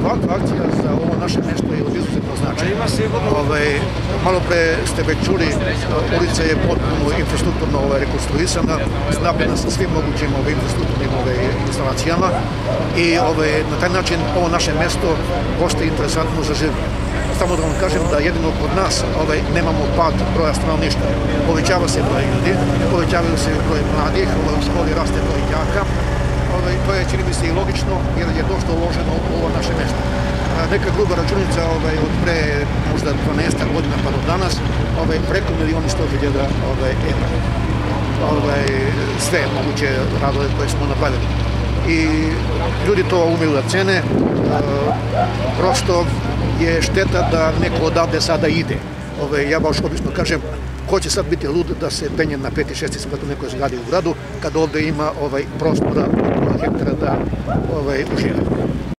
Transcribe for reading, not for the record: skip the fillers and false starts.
ovakva akcija za ovo naše mesto je od izuzetno značaja. Malo pre ste već čuli, ulica je potpuno infrastrukturno rekonstruisana, snabljena sa svim mogućim infrastrukturnim instalacijama i na taj način ovo naše mesto postaje interesantno za življenje. Samo da vam kažem da jedino kod nas nemamo pad broja stanovništva. Povećava se broj ljudi, povećavaju se broj mladih, u školi raste broj đaka. To je, čini mi se, i logično, jer je dosta uloženo u ovo naše mesto. Neka gruba računica od pre možda 12 godina pa do danas, preko 1.100.000 evra. Sve moguće radove koje smo napravili. I ljudi to umeju da cene, prosto je šteta da neko odavde sada ide. Ja baš obično kažem, ko će sad biti lud da se penje na 5. i 6. sprat u nekoj zgradi u gradu, kad ovde ima prostora od hektara da uživa.